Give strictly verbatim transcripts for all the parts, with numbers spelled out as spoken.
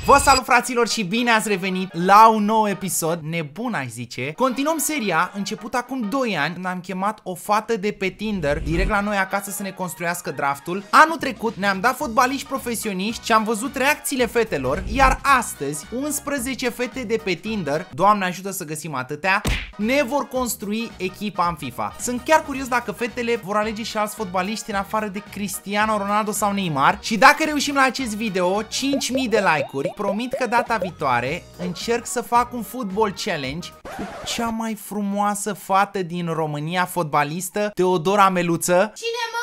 Vă salut, fraților, și bine ați revenit la un nou episod nebun, aș zice. Continuăm seria început acum doi ani, când am chemat o fată de pe Tinder direct la noi acasă să ne construiască draftul. Anul trecut ne-am dat fotbaliști profesioniști și am văzut reacțiile fetelor, iar astăzi unsprezece fete de pe Tinder, Doamne ajută să găsim atâtea, ne vor construi echipa în FIFA. Sunt chiar curios dacă fetele vor alege și alți fotbaliști în afară de Cristiano Ronaldo sau Neymar. Și dacă reușim la acest video cinci mii de like-uri, promit că data viitoare încerc să fac un football challenge cu cea mai frumoasă fată din România fotbalistă, Teodora Meluță. Cine, mă?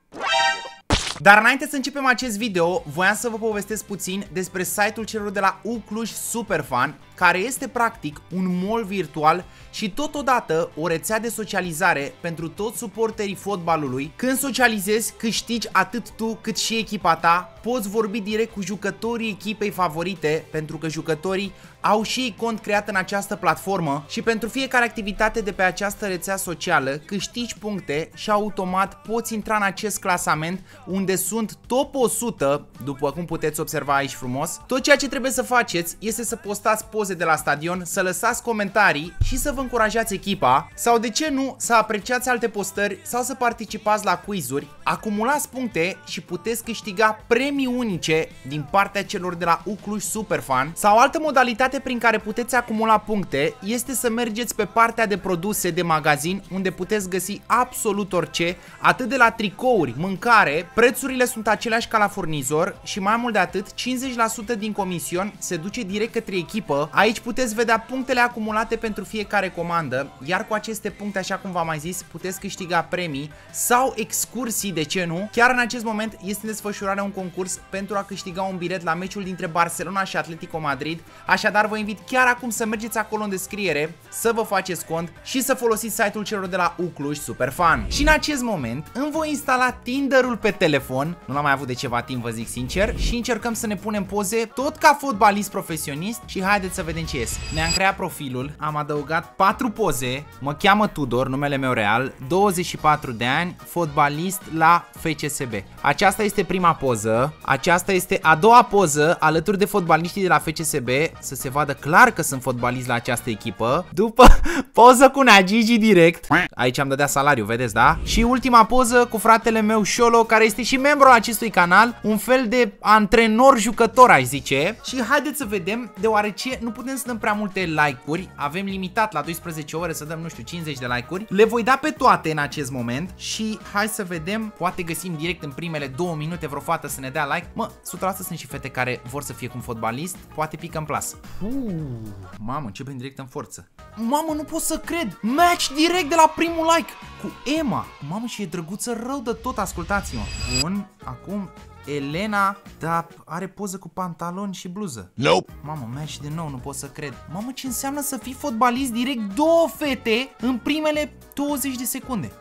Dar înainte să începem acest video, voiam să vă povestesc puțin despre site-ul celor de la Ucluj Superfan, care este practic un mall virtual și totodată o rețea de socializare pentru toți suporterii fotbalului. Când socializezi, câștigi atât tu cât și echipa ta, poți vorbi direct cu jucătorii echipei favorite, pentru că jucătorii au și ei cont creat în această platformă și pentru fiecare activitate de pe această rețea socială câștigi puncte și automat poți intra în acest clasament unde sunt top o sută, după cum puteți observa aici frumos. Tot ceea ce trebuie să faceți este să postați poze de la stadion, să lăsați comentarii și să vă încurajați echipa sau, de ce nu, să apreciați alte postări sau să participați la quizuri. Acumulați puncte și puteți câștiga premii unice din partea celor de la Ucluj Superfan. Sau altă modalitate prin care puteți acumula puncte este să mergeți pe partea de produse de magazin, unde puteți găsi absolut orice, atât de la tricouri, mâncare. Prețurile sunt aceleași ca la furnizor și mai mult de atât, cincizeci la sută din comision se duce direct către echipă. Aici puteți vedea punctele acumulate pentru fiecare comandă, iar cu aceste puncte, așa cum v-am mai zis, puteți câștiga premii sau excursii, de ce nu? Chiar în acest moment este în desfășurare un concurs pentru a câștiga un bilet la meciul dintre Barcelona și Atletico Madrid, așadar vă invit chiar acum să mergeți acolo în descriere, să vă faceți cont și să folosiți site-ul celor de la Ucluj Superfan. Și în acest moment îmi voi instala Tinder-ul pe telefon, nu l-am mai avut de ceva timp, vă zic sincer, și încercăm să ne punem poze tot ca fotbalist profesionist și haideți să vedem ce ies. Ne-am creat profilul, am adăugat patru poze, mă cheamă Tudor, numele meu real, douăzeci și patru de ani, fotbalist la F C S B. Aceasta este prima poză, aceasta este a doua poză alături de fotbaliștii de la F C S B, să se vadă clar că sunt fotbalist la această echipă. După poză cu Nea Gigi direct, aici am dădea salariu, vedeți, da? Și ultima poză cu fratele meu Șolo, care este și membru al acestui canal, un fel de antrenor-jucător, aș zice. Și haideți să vedem, deoarece nu putem să dăm prea multe like-uri, avem limitat la doisprezece ore să dăm, nu știu, cincizeci de like-uri. Le voi da pe toate în acest moment și hai să vedem, poate găsim direct în primele două minute vreo fată să ne dea like. Mă, o sută la sută sunt și fete care vor să fie cu un fotbalist, poate pică în plasă. Uh, mamă, începem direct în forță. Mamă, nu pot să cred! Match direct de la primul like cu Emma. Mamă, și e drăguță rău de tot, ascultați-mă. Bun, acum Elena, da, are poză cu pantaloni și bluză. Nope. Mamă, match din nou, nu pot să cred. Mamă, ce înseamnă să fii fotbalist direct două fete în primele douăzeci de secunde.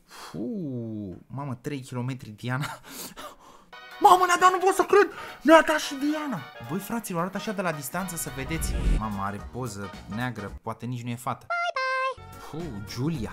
Uh, mamă, trei kilometri Diana. Mamă, ne-a dat, nu pot să cred! Ne-a dat și Diana! Băi, fraților, arată așa de la distanță să vedeți. Mamă, are poză neagră, poate nici nu e fată. Bye, bye! Uh, Julia.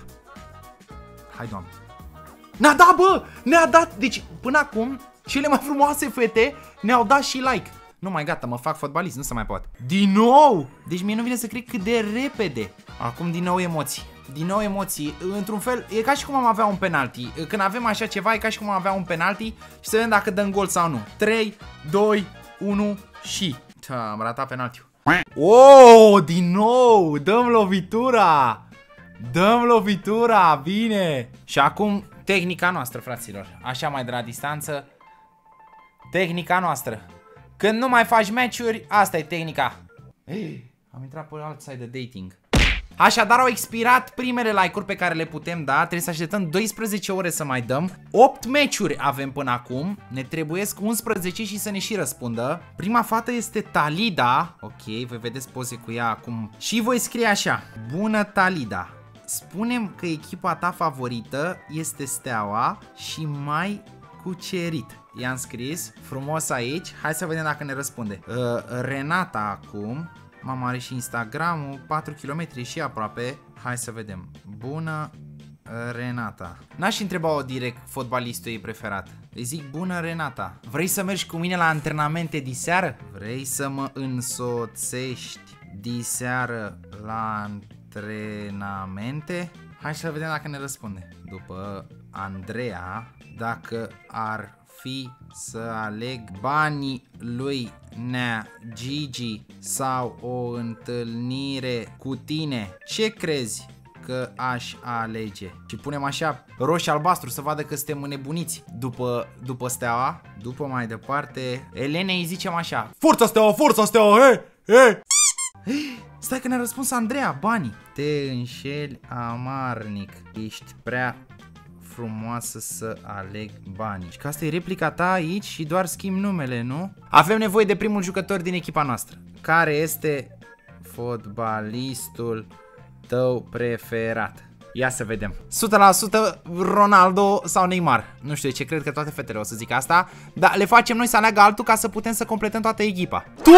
Hai, Doamne. Ne-a dat, bă! Ne-a dat! Deci, până acum, cele mai frumoase fete ne-au dat și like. Nu mai gata, mă fac fotbalist, nu se mai poate. Din nou! Deci mie nu vine să cred cât de repede. Acum din nou emoții. Din nou emoții, într-un fel, e ca și cum am avea un penalti. Când avem așa ceva, e ca și cum am avea un penalti și să vedem dacă dăm gol sau nu. trei, doi, unu și... Da, am ratat penaltiul. Oh, din nou, dăm lovitura. Dăm lovitura, bine. Și acum, tehnica noastră, fraților. Așa mai de la distanță. Tehnica noastră. Când nu mai faci match-uri, asta e tehnica. Ei, am intrat pe alt site de dating. Așadar au expirat primele like-uri pe care le putem da. Trebuie să așteptăm doisprezece ore să mai dăm. opt meciuri avem până acum. Ne trebuiesc unsprezece și să ne și răspundă. Prima fată este Talida. Ok, voi vedeți poze cu ea acum. Și voi scrie așa: bună, Talida, spune-mi că echipa ta favorită este Steaua și mai cucerit. I-am scris frumos aici. Hai să vedem dacă ne răspunde. uh, Renata acum. Mama are și Instagram-ul, patru kilometri și aproape. Hai să vedem. Bună, Renata. N-aș întreba-o direct fotbalistul ei preferat. Îi zic, bună Renata, vrei să mergi cu mine la antrenamente diseară? Vrei să mă însoțești diseară la antrenamente? Hai să vedem dacă ne răspunde. După Andreea, dacă ar fi să aleg banii lui Nea Gigi sau o întâlnire cu tine, ce crezi că aș alege? Și punem așa roșu-albastru să vadă că suntem înnebuniți. După, după Steaua, după mai departe, Elene îi zicem așa: forța Steaua, forța Steaua, he, he! Stai că ne-a răspuns Andreea, banii. Te înșeli amarnic, ești prea frumoasă să aleg banii. Și că asta e replica ta aici și doar schimb numele, nu? Avem nevoie de primul jucător din echipa noastră. Care este fotbalistul tău preferat? Ia să vedem. o sută la sută Ronaldo sau Neymar. Nu știu de ce, cred că toate fetele o să zic asta. Dar le facem noi să aleagă altul ca să putem să completăm toată echipa. Tu!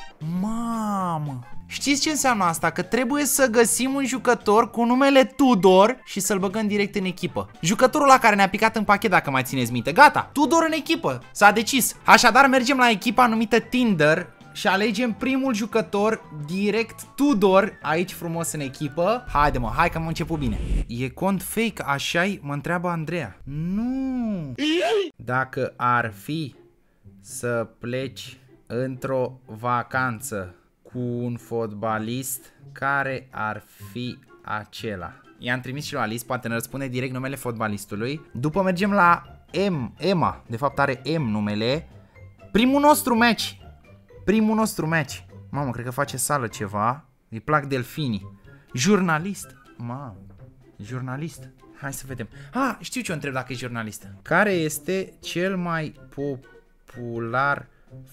Mamă! Știți ce înseamnă asta? Că trebuie să găsim un jucător cu numele Tudor și să-l băgăm direct în echipă. Jucătorul la care ne-a picat în pachet, dacă mai țineți minte. Gata, Tudor în echipă. S-a decis. Așadar mergem la echipa numită Tinder și alegem primul jucător direct, Tudor, aici frumos în echipă. Haide mă, hai că am început bine. E cont fake, așa-i? Mă întreabă Andreea. Nu. Dacă ar fi să pleci într-o vacanță cu un fotbalist, care ar fi acela? I-am trimis și la Alice, poate ne răspunde direct numele fotbalistului. După mergem la M, Emma, de fapt are M numele. Primul nostru match. Primul nostru match. Mamă, cred că face sală ceva. Îi plac delfinii. Jurnalist. Mamă, jurnalist. Hai să vedem. Ah, știu ce o întreb dacă e jurnalist. Care este cel mai popular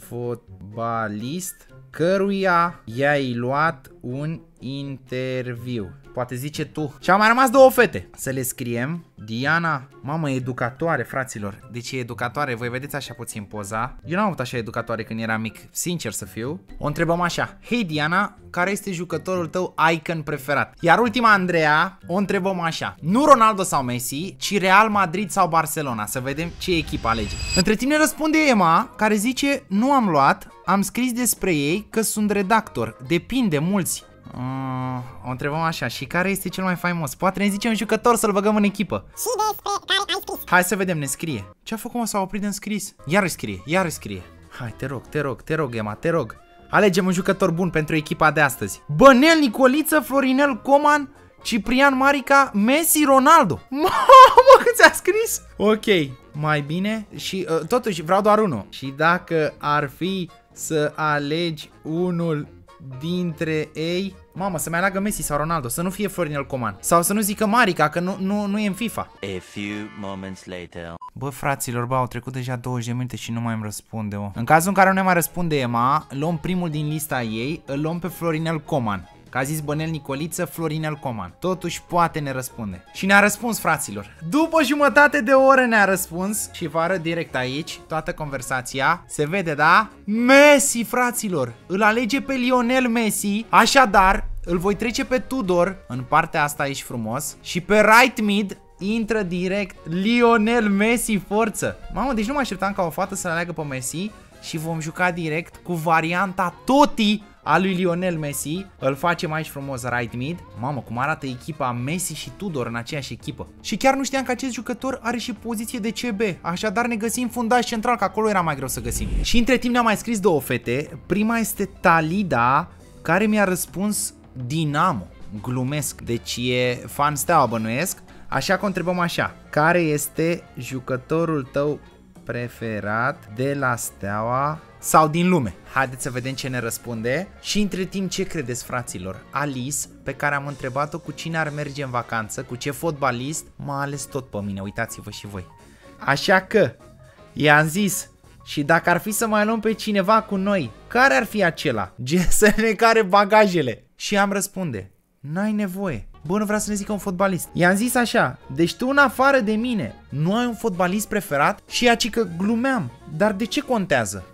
fotbalist căruia i-ai luat un interviu? Poate zice tu. Și au mai rămas două fete. Să le scriem. Diana, mamă, educatoare, fraților. Deci e educatoare, voi vedeți așa puțin poza. Eu n-am avut așa educatoare când eram mic, sincer să fiu. O întrebăm așa: hei Diana, care este jucătorul tău icon preferat? Iar ultima, Andreea, o întrebăm așa: nu Ronaldo sau Messi, ci Real Madrid sau Barcelona. Să vedem ce echipă alege. Între timp ne răspunde Emma, care zice: nu am luat, am scris despre ei că sunt redactor. Depinde, mulți. Uh, o întrebăm așa: și care este cel mai faimos? Poate ne zice un jucător să-l băgăm în echipă. Și despre care ai scris. Hai să vedem, ne scrie. Ce-a făcut, mă? S-a oprit de înscris. Iar îi scrie, iar îi scrie. Hai, te rog, te rog, te rog, Emma, te rog. Alegem un jucător bun pentru echipa de astăzi. Bănel Nicoliță, Florinel Coman, Ciprian Marica, Messi, Ronaldo. Mamă, cât ți-a scris? Ok, mai bine. Și uh, totuși vreau doar unul. Și dacă ar fi să alegi unul dintre ei, mamă, să mai aleagă Messi sau Ronaldo, să nu fie Florinel Coman. Sau să nu zică Marica, că nu, nu, nu e în FIFA. A few moments later. Bă, fraților, bă, au trecut deja douăzeci de minute și nu mai îmi răspunde, o. În cazul în care nu ne mai răspunde Emma, luăm primul din lista ei, îl luăm pe Florinel Coman. Că a zis Bănel Nicoliță, Florinel Coman. Totuși poate ne răspunde. Și ne-a răspuns, fraților. După jumătate de oră ne-a răspuns. Și vă arăt direct aici toată conversația. Se vede, da? Messi, fraților. Îl alege pe Lionel Messi. Așadar, îl voi trece pe Tudor în partea asta aici frumos. Și pe right mid intră direct Lionel Messi, forță. Mamă, deci nu mă așteptam ca o fată să aleagă pe Messi. Și vom juca direct cu varianta Totti a lui Lionel Messi. Îl facem aici frumos right mid. Mamă, cum arată echipa Messi și Tudor în aceeași echipă. Și chiar nu știam că acest jucător are și poziție de C B. Așadar ne găsim fundaș central, că acolo era mai greu să găsim. Și între timp ne-au mai scris două fete. Prima este Talida, care mi-a răspuns Dinamo. Glumesc, deci e fan Steaua, bănuiesc. Așa că o întrebăm așa: care este jucătorul tău preferat de la Steaua sau din lume? Haideți să vedem ce ne răspunde. Și între timp, ce credeți, fraților? Alice, pe care am întrebat-o cu cine ar merge în vacanță, cu ce fotbalist, m-a ales tot pe mine, uitați-vă și voi. Așa că i-am zis: și dacă ar fi să mai luăm pe cineva cu noi, care ar fi acela? Să ne care bagajele. Și am răspunde: n-ai nevoie. Bă, nu vrea să ne zică un fotbalist. I-am zis așa: deci tu în afară de mine nu ai un fotbalist preferat? Și ea ci că glumeam. Dar de ce contează?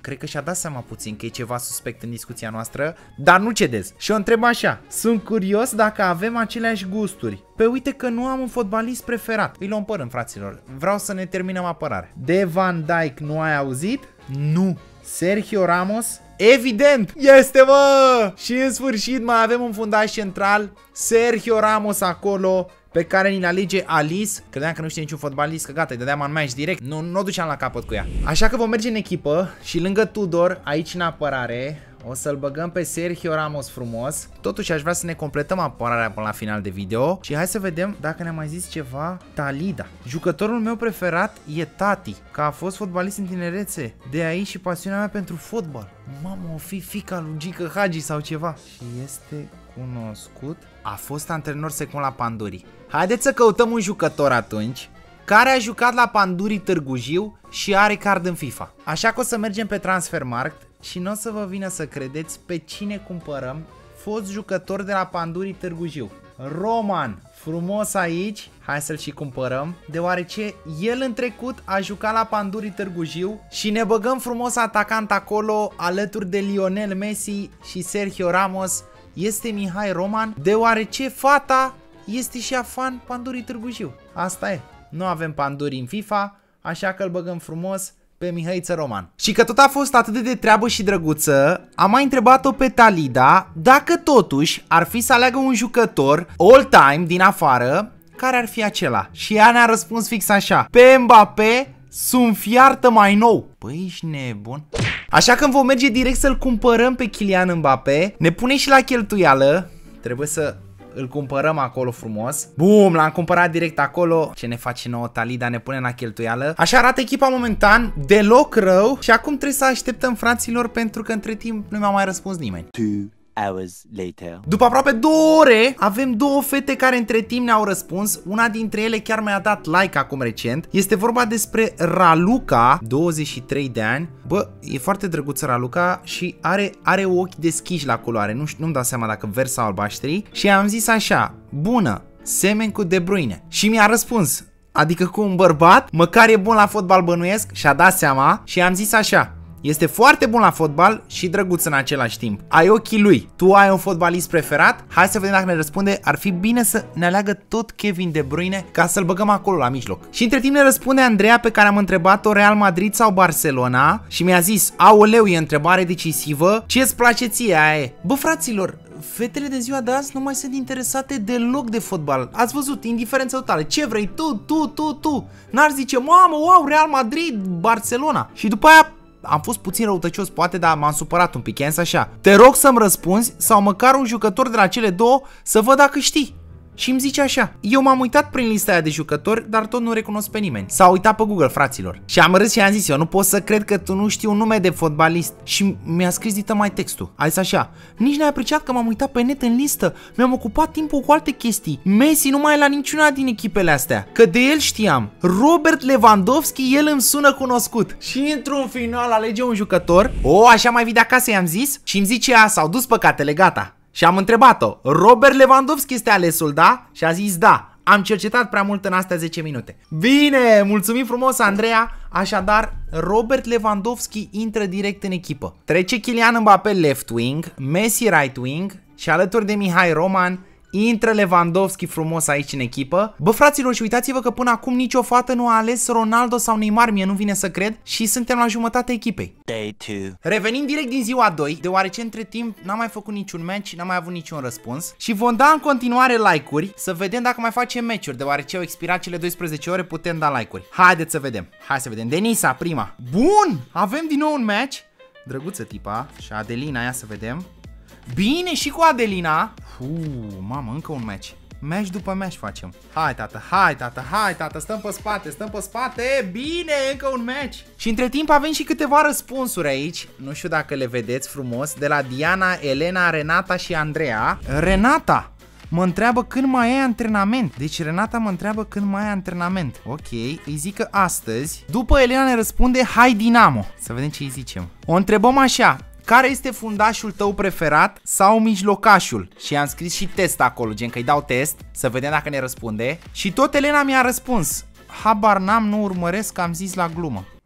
Cred că și-a dat seama puțin că e ceva suspect în discuția noastră, dar nu cedez. Și o întreb așa, sunt curios dacă avem aceleași gusturi. Pe uite că nu am un fotbalist preferat. Îi luăm părând, fraților. Vreau să ne terminăm apărarea. De Van Dijk nu ai auzit? Nu. Sergio Ramos? Evident! Este, mă! Și în sfârșit mai avem un fundaș central, Sergio Ramos acolo, pe care ni-l alege Alice. Credeam că nu știe niciun fotbalist, că gata, îi dădeam un match direct. Nu, nu o duceam la capăt cu ea. Așa că vom merge în echipă și lângă Tudor, aici în apărare, o să-l băgăm pe Sergio Ramos frumos. Totuși aș vrea să ne completăm apărarea până la final de video. Și hai să vedem dacă ne-a mai zis ceva Talida. Jucătorul meu preferat e Tati, că a fost fotbalist în tinerețe. De aici și pasiunea mea pentru fotbal. Mamă, o fi fica lui Gică Hagi sau ceva. Și este cunoscut. A fost antrenor secund la Panduri. Haideți să căutăm un jucător atunci care a jucat la Panduri Târgu Jiu și are card în FIFA. Așa că o să mergem pe Transfermarkt și nu o să vă vină să credeți pe cine cumpărăm. Fost jucător de la Panduri Târgu Jiu, Roman, frumos aici. Hai să-l și cumpărăm, deoarece el în trecut a jucat la Panduri Târgu Jiu și ne băgăm frumos atacant acolo alături de Lionel Messi și Sergio Ramos. Este Mihai Roman, deoarece fata este și ea fan Panduri Târgu Jiu. Asta e. Nu avem Panduri în FIFA, așa că îl băgăm frumos pe Mihaiță Roman. Și că tot a fost atât de treabă și drăguță, am mai întrebat-o pe Talida dacă totuși ar fi să aleagă un jucător all-time din afară, care ar fi acela. Și ea ne-a răspuns fix așa: pe Mbappé sunt fiartă mai nou. Păi ești nebun. Așa că vom merge direct să-l cumpărăm pe Kylian Mbappé. Ne pune și la cheltuială. Trebuie să îl cumpărăm acolo frumos. Bum, l-am cumpărat direct acolo. Ce ne face nouă Talida, ne pune la cheltuială. Așa arată echipa momentan, deloc rău. Și acum trebuie să așteptăm, fraților, pentru că între timp nu mi-a mai răspuns nimeni. Two hours later. După aproape două ore, avem două fete care între timp ne-au răspuns. Una dintre ele chiar mi-a dat like acum recent. Este vorba despre Raluca, douăzeci și trei de ani. Bă, e foarte drăguță Raluca și are, are ochi deschiși la culoare. Nu, nu-mi dau seama dacă verzi sau albaștri. Și am zis așa: bună, semen cu De Bruyne. Și mi-a răspuns, adică cu un bărbat, măcar e bun la fotbal, bănuiesc. Și-a dat seama și am zis așa: este foarte bun la fotbal și drăguț în același timp. Ai ochii lui. Tu ai un fotbalist preferat? Hai să vedem dacă ne răspunde. Ar fi bine să ne aleagă tot Kevin De Bruyne ca să-l băgăm acolo la mijloc. Și între timp ne răspunde Andreea, pe care am întrebat-o Real Madrid sau Barcelona, și mi-a zis: aoleu, e întrebare decisivă. Ce-ți place ție, aia e? Bă, fraților, fetele de ziua de azi nu mai sunt interesate deloc de fotbal. Ați văzut, indiferență totală. Ce vrei tu, tu, tu, tu? N-ar zice, mamă, wow, Real Madrid, Barcelona. Și după aia am fost puțin răutăcios, poate, dar m-am supărat un pic. I-am zis așa: te rog să-mi răspunzi sau măcar un jucător de la cele două să văd dacă știi. Și îmi zice așa: eu m-am uitat prin lista aia de jucători, dar tot nu recunosc pe nimeni. S-a uitat pe Google, fraților. Și am râs și am zis: eu nu pot să cred că tu nu știi un nume de fotbalist. Și mi-a scris dită mai textul. A zis așa: nici n-ai apreciat că m-am uitat pe net în listă. Mi-am ocupat timpul cu alte chestii. Messi nu mai e la niciuna din echipele astea, că de el știam. Robert Lewandowski, el îmi sună cunoscut. Și într-un final alege un jucător. O, așa mai vii de acasă, i-am zis. Și îmi zice: a, s-au dus păcatele, gata. Și am întrebat-o: Robert Lewandowski este alesul, da? Și a zis da. Am cercetat prea mult în astea zece minute. Bine, mulțumim frumos, Andreea. Așadar, Robert Lewandowski intră direct în echipă. Trece Kylian Mbappé left wing, Messi right wing și alături de Mihai Roman intră Lewandowski frumos aici în echipă. Bă, fraților, și uitați-vă că până acum nicio fată nu a ales Ronaldo sau Neymar, mie nu vine să cred, și suntem la jumătatea echipei. Day two. Revenim direct din ziua doi, deoarece între timp n-am mai făcut niciun match, n-am mai avut niciun răspuns. Și vom da în continuare like-uri, să vedem dacă mai facem match-uri, deoarece au expirat cele douăsprezece ore, putem da like-uri. Haideți să vedem, hai să vedem. Denisa, prima. Bun, avem din nou un match. Drăguță tipa. Și Adelina, ia să vedem. Bine, și cu Adelina. Uu, mamă, încă un match. Match după match facem. Hai, tată, hai, tată, hai, tată, stăm pe spate, stăm pe spate. Bine, încă un match. Și între timp avem și câteva răspunsuri aici. Nu știu dacă le vedeți frumos. De la Diana, Elena, Renata și Andreea. Renata mă întreabă când mai ai antrenament. Deci Renata mă întreabă când mai ai antrenament. Ok, îi zic că astăzi. După Elena ne răspunde: hai Dinamo. Să vedem ce îi zicem. O întrebăm așa: care este fundașul tău preferat sau mijlocașul? Și am scris și test acolo, gen că îi dau test, să vedem dacă ne răspunde. Și tot Elena mi-a răspuns: habar n-am, nu urmăresc, am zis la glumă.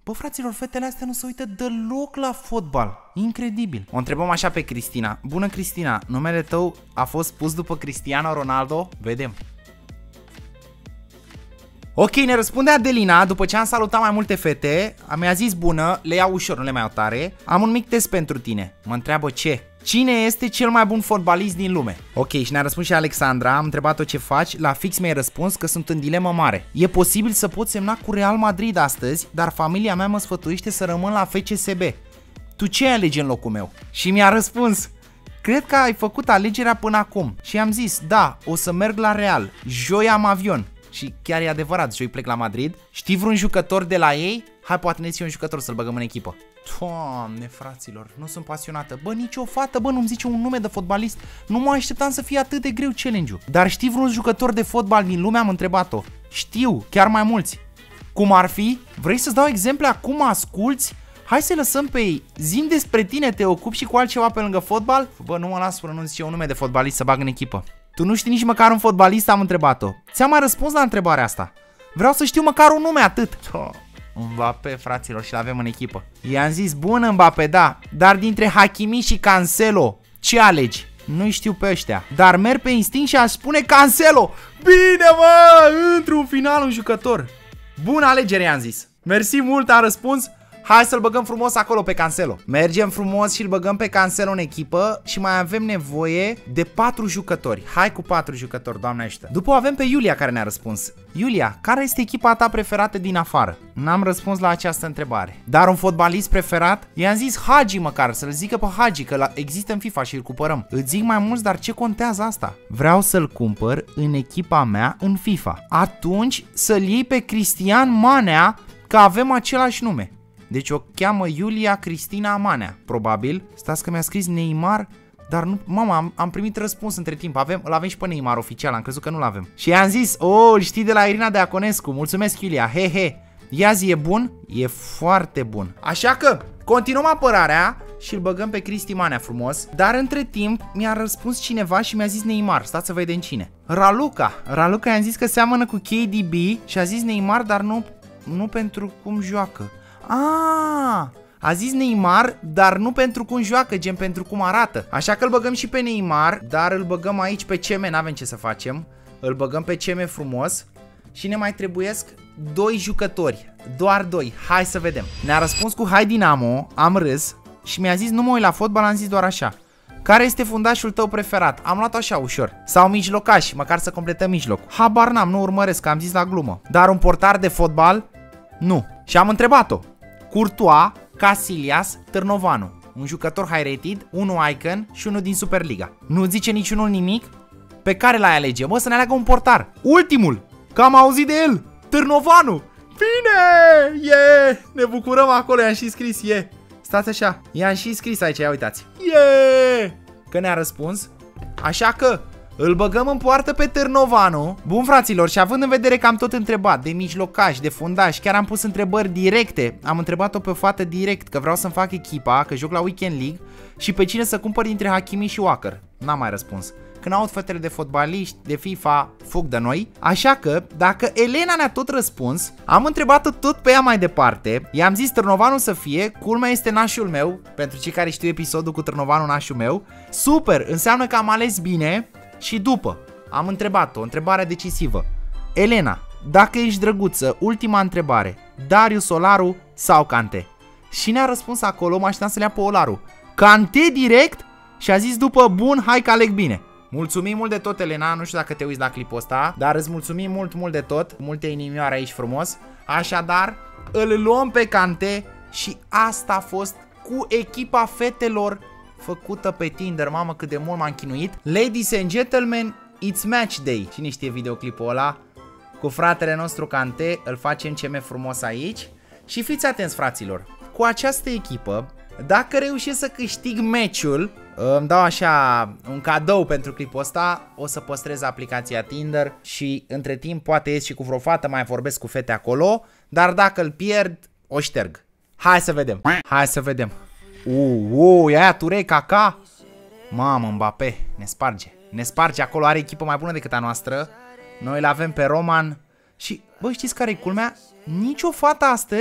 Bă, fraților, fetele astea nu se uită deloc la fotbal. Incredibil. O întrebăm așa pe Cristina. Bună, Cristina, numele tău a fost pus după Cristiano Ronaldo? Vedem. Ok, ne răspunde Adelina, după ce am salutat mai multe fete, mi-a zis bună, le iau ușor, nu le mai iau tare. Am un mic test pentru tine. Mă întreabă ce? Cine este cel mai bun fotbalist din lume? Ok, și ne-a răspuns și Alexandra, am întrebat-o ce faci, la fix mi-ai răspuns că sunt în dilemă mare. E posibil să pot semna cu Real Madrid astăzi, dar familia mea mă sfătuiește să rămân la F C S B. Tu ce alegi în locul meu? Și mi-a răspuns: cred că ai făcut alegerea până acum. Și am zis, da, o să merg la Real, joi am avion. Și chiar e adevărat, joi plec la Madrid. Știi vreun jucător de la ei? Hai, poate ne ții un jucător să-l băgăm în echipă. Doamne, fraților, nu sunt pasionată. Bă, nici o fată, bă, nu-mi zice un nume de fotbalist. Nu mă așteptam să fie atât de greu challenge-ul. Dar știi vreun jucător de fotbal din lume? Am întrebat-o. Știu, chiar mai mulți. Cum ar fi? Vrei să-ți dau exemple acum, asculți? Hai să lăsăm pe ei. Zi-mi despre tine, te ocupi și cu altceva pe lângă fotbal? Bă, nu mă las până nu-mi zice un nume de fotbalist să bag în echipă. Tu nu știi nici măcar un fotbalist? Am întrebat-o. Ți-am mai răspuns la întrebarea asta. Vreau să știu măcar un nume, atât. Oh, Mbappé, fraților, și l-avem în echipă. I-am zis, bun Mbappé, da, dar dintre Hakimi și Cancelo, ce alegi? Nu știu pe ăștia, dar merg pe instinct și aș spune Cancelo. Bine, mă, într-un final un jucător. Bună alegere, i-am zis. Mersi mult, am răspuns. Hai să-l băgăm frumos acolo pe Cancelo. Mergem frumos și îl băgăm pe Cancelo în echipă și mai avem nevoie de patru jucători. Hai cu patru jucători, doamne ajută. După avem pe Iulia care ne-a răspuns. Iulia, care este echipa ta preferată din afară? N-am răspuns la această întrebare. Dar un fotbalist preferat? I-am zis Hagi măcar, să-l zică pe Hagi, că la, există în FIFA și îl cumpărăm. Îți zic mai mulți, dar ce contează asta? Vreau să-l cumpăr în echipa mea în FIFA. Atunci să-l iei pe Cristian Manea, că avem același nume. Deci o cheamă Iulia Cristina Manea, probabil. Stați că mi-a scris Neymar, dar nu... Mama, am, am primit răspuns între timp. Avem, îl avem și pe Neymar oficial, am crezut că nu-l avem. Și i-am zis, oh, îl știi de la Irina Deaconescu. Mulțumesc, Iulia, he, he. Ia zi, e bun? E foarte bun. Așa că continuăm apărarea și îl băgăm pe Cristi Manea frumos. Dar între timp mi-a răspuns cineva și mi-a zis Neymar. Stați să vedem cine. Raluca. Raluca i-am zis că seamănă cu K D B și a zis Neymar, dar nu, nu pentru cum joacă. Ah, a zis Neymar, dar nu pentru cum joacă, gen pentru cum arată. Așa că îl băgăm și pe Neymar, dar îl băgăm aici pe C M, n-avem ce să facem. Îl băgăm pe C M frumos. Și ne mai trebuiesc doi jucători, doar doi. Hai să vedem. Ne-a răspuns cu Hai Dinamo, am râs și mi-a zis nu mă uit la fotbal, am zis doar așa. Care este fundașul tău preferat? Am luat așa ușor. Sau mijlocaș, măcar să completăm mijloc. Habar n-am, nu urmăresc, am zis la glumă. Dar un portar de fotbal? Nu. Și am întrebat-o. Courtois, Casillas, Târnovanu. Un jucător high rated, unul icon și unul din Superliga. Nu zice niciunul nimic? Pe care l-ai alege? Mă, să ne aleagă un portar. Ultimul, că am auzit de el. Târnovanu. Bine! Yeah! Ne bucurăm acolo, i-am și scris, yeah. Stați așa, i-am și scris aici, ia uitați. Yeah! Că ne-a răspuns. Așa că îl băgăm în poartă pe Târnovanu. Bun, fraților, și având în vedere că am tot întrebat de mijlocaș, de fundaș, chiar am pus întrebări directe. Am întrebat-o pe fată direct că vreau să-mi fac echipa, că joc la Weekend League și pe cine să cumpăr dintre Hakimi și Walker. N-am mai răspuns. Când aud fetele de fotbaliști, de FIFA, fug de noi. Așa că, dacă Elena ne-a tot răspuns, am întrebat-o tot pe ea mai departe. I-am zis Târnovanu să fie, culmea este nașul meu. Pentru cei care știu episodul cu Târnovanu, nașul meu. Super, înseamnă că am ales bine. Și după, am întrebat-o, o întrebare decisivă. Elena, dacă ești drăguță, ultima întrebare, Darius Solaru sau Kanté? Și ne-a răspuns acolo, mă așteptam să le ia pe Olaru. Kanté direct? Și a zis după, bun, hai că aleg bine. Mulțumim mult de tot, Elena, nu știu dacă te uiți la clipul ăsta, dar îți mulțumim mult, mult de tot. Multe inimioare aici frumos. Așadar, îl luăm pe Kanté și asta a fost cu echipa fetelor făcută pe Tinder. Mamă, cât de mult m-am chinuit. Ladies and gentlemen, it's match day. Cine știe videoclipul ăla? Cu fratele nostru Kanté, îl facem C M frumos aici. Și fiți atenți, fraților, cu această echipă, dacă reușesc să câștig meciul, îmi dau așa un cadou pentru clipul ăsta. O să păstrez aplicația Tinder și între timp poate ies și cu vreo fată, mai vorbesc cu fete acolo. Dar dacă îl pierd, o șterg. Hai să vedem. Hai să vedem. Uuu, uh, ia Ture, Kaká. Mamă, Mbappé, ne sparge. Ne sparge acolo, are echipă mai bună decât a noastră. Noi îl avem pe Roman. Și, bă, știți care e culmea? Nici o fată astăzi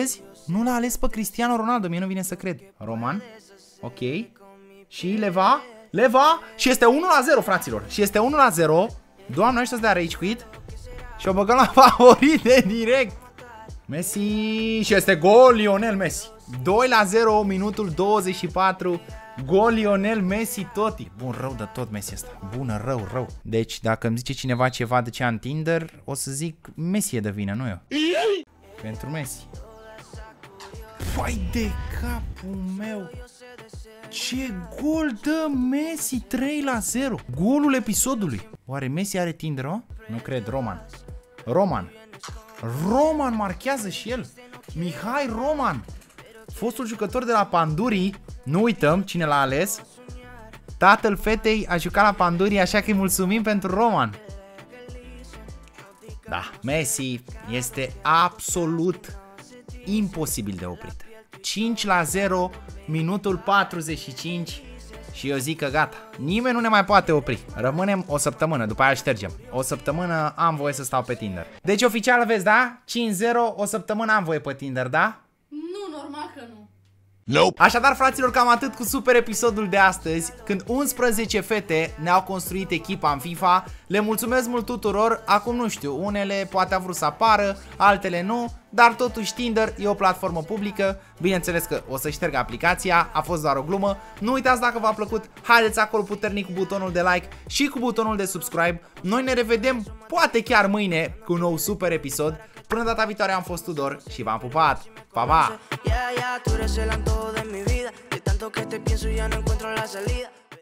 Nu l-a ales pe Cristiano Ronaldo, mie nu vine să cred. Roman, ok. Și Leva, Leva, și este unu la zero, fraților. Și este unu la zero. Doamne, ăștia de rage quit. Și o băgăm la favorite direct. Messi, și este gol Lionel Messi. doi la zero, minutul douăzeci și patru. Gol Lionel Messi toti. Bun, rău de tot Messi ăsta. Bună, rău, rău. Deci dacă îmi zice cineva ceva de ce în Tinder, o să zic Messi e de vină, nu eu. Pentru Messi. Vai de capul meu. Ce gol dă Messi, trei la zero. Golul episodului. Oare Messi are Tinder, o? Nu cred, Roman. Roman. Roman marchează și el. Mihai Roman. Fostul jucător de la Pandurii. Nu uităm cine l-a ales. Tatăl fetei a jucat la Pandurii, așa că îi mulțumim pentru Roman. Da, Messi este absolut imposibil de oprit. cinci la zero, minutul patruzeci și cinci. Și eu zic că gata, nimeni nu ne mai poate opri. Rămânem o săptămână, după aia ștergem. O săptămână am voie să stau pe Tinder. Deci oficial vezi, da? cinci zero, o săptămână am voie pe Tinder, da? Nu, normal că nu. Nope. Așadar, fraților, cam atât cu super episodul de astăzi, când unsprezece fete ne-au construit echipa în FIFA. Le mulțumesc mult tuturor. Acum nu știu, unele poate au vrut să apară, altele nu, dar totuși Tinder e o platformă publică. Bineînțeles că o să șterg aplicația, a fost doar o glumă. Nu uitați, dacă v-a plăcut, haideți acolo puternic cu butonul de like și cu butonul de subscribe. Noi ne revedem poate chiar mâine cu un nou super episod. Până data viitoare, am fost Tudor și v-am pupat. Pa, pa! Yeah, yeah, tú eres el antojo de mi vida. De tanto que te pienso ya no encuentro la salida.